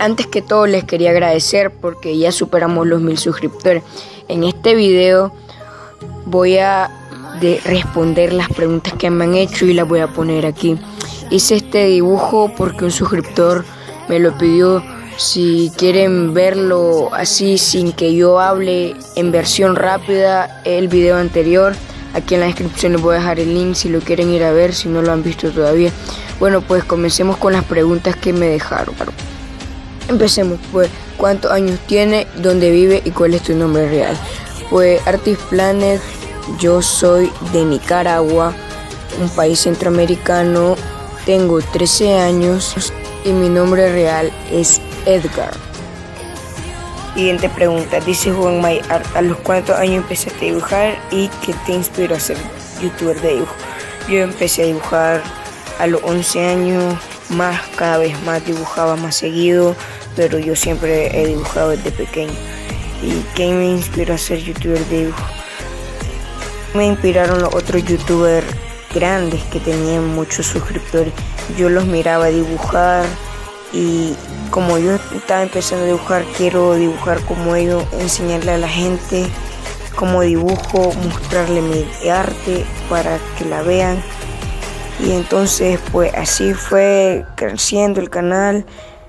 Antes que todo les quería agradecer porque ya superamos los 1000 suscriptores. En este video voy a responder las preguntas que me han hecho y las voy a poner aquí. Hice este dibujo porque un suscriptor me lo pidió. Si quieren verlo así sin que yo hable, en versión rápida, el video anterior, aquí en la descripción les voy a dejar el link si lo quieren ir a ver, si no lo han visto todavía. Bueno, pues comencemos con las preguntas que me dejaron. Empecemos, pues, ¿cuántos años tiene? ¿Dónde vive? ¿Y cuál es tu nombre real? Pues, Artist Planet, yo soy de Nicaragua, un país centroamericano, tengo 13 años y mi nombre real es Edgar. Siguiente pregunta, dice Juan May Art, ¿a los cuántos años empezaste a dibujar y qué te inspiró a ser youtuber de dibujo? Yo empecé a dibujar a los 11 años, cada vez más dibujaba más seguido, pero yo siempre he dibujado desde pequeño. ¿Y qué me inspiró a ser youtuber de dibujo? Me inspiraron los otros youtubers grandes que tenían muchos suscriptores. Yo los miraba dibujar y como yo estaba empezando a dibujar, quiero dibujar como ellos, enseñarle a la gente cómo dibujo, mostrarle mi arte para que la vean. Y entonces pues así fue creciendo el canal.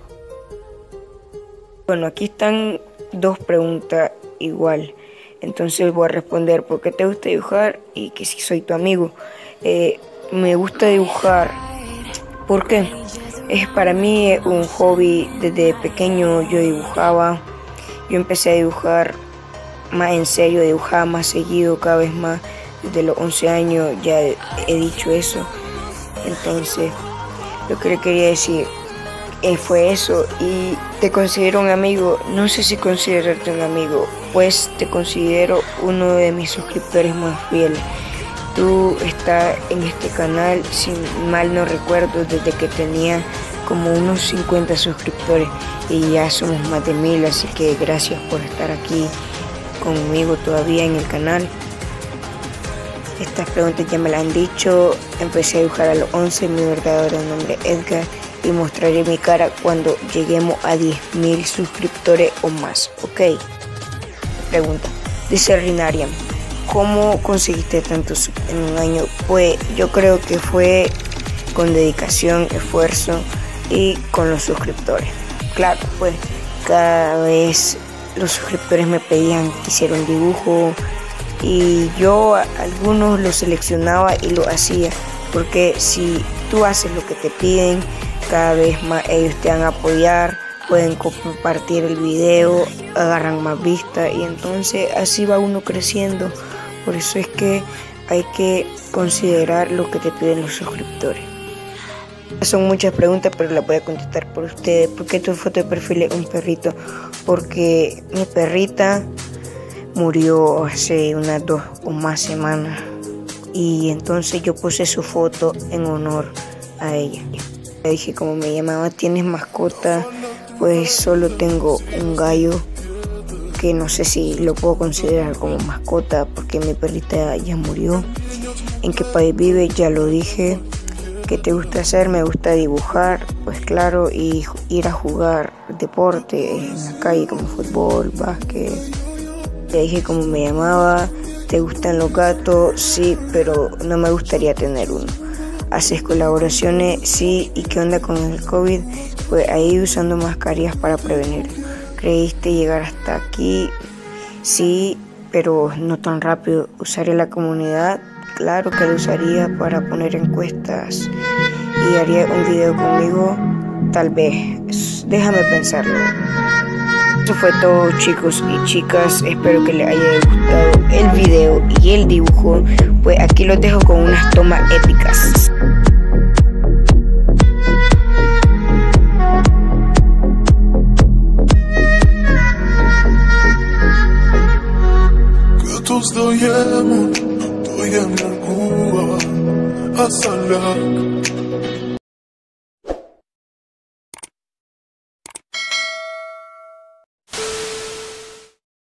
Bueno, aquí están dos preguntas igual. Entonces voy a responder por qué te gusta dibujar y que si soy tu amigo. Me gusta dibujar porque para mí un hobby. Desde pequeño yo dibujaba. Yo empecé a dibujar más en serio, dibujaba más seguido, cada vez más. Desde los 11 años ya he dicho eso. Entonces lo que le quería decir fue eso. Y te considero un amigo. No sé si considerarte un amigo, pues te considero uno de mis suscriptores más fieles. Tú estás en este canal, si mal no recuerdo, desde que tenía como unos 50 suscriptores y ya somos más de 1000, así que gracias por estar aquí conmigo todavía en el canal. Estas preguntas ya me las han dicho. Empecé a dibujar a los 11, mi verdadero nombre es Edgar y mostraré mi cara cuando lleguemos a 10.000 suscriptores o más, ¿ok? Pregunta, dice Rinarian, ¿cómo conseguiste tantos en un año? Pues yo creo que fue con dedicación, esfuerzo y con los suscriptores. Claro, pues cada vez los suscriptores me pedían que hiciera un dibujo y yo algunos los seleccionaba y lo hacía, porque si tú haces lo que te piden, cada vez más ellos te van a apoyar, pueden compartir el video, agarran más vistas y entonces así va uno creciendo. Por eso es que hay que considerar lo que te piden los suscriptores. Son muchas preguntas, pero las voy a contestar por ustedes. ¿Por qué tu foto de perfil es un perrito? Porque mi perrita murió hace unas 2 o más semanas y entonces yo puse su foto en honor a ella. Le dije como me llamaba, ¿tienes mascota? Pues solo tengo un gallo que no sé si lo puedo considerar como mascota porque mi perrita ya murió. ¿En qué país vive? Ya lo dije. ¿Qué te gusta hacer? Me gusta dibujar, pues claro, y ir a jugar deporte en la calle como fútbol, básquet. Te dije cómo me llamaba. ¿Te gustan los gatos? Sí, pero no me gustaría tener uno. ¿Haces colaboraciones? Sí. ¿Y qué onda con el COVID? Pues ahí usando mascarillas para prevenir. ¿Creíste llegar hasta aquí? Sí, pero no tan rápido. ¿Usaré la comunidad? Claro que lo usaría para poner encuestas. ¿Y haría un video conmigo? Tal vez. Déjame pensarlo. Eso fue todo, chicos y chicas. Espero que les haya gustado el video y el dibujo. Pues aquí los dejo con unas tomas épicas. Dostajemy, dojemy góra, a salak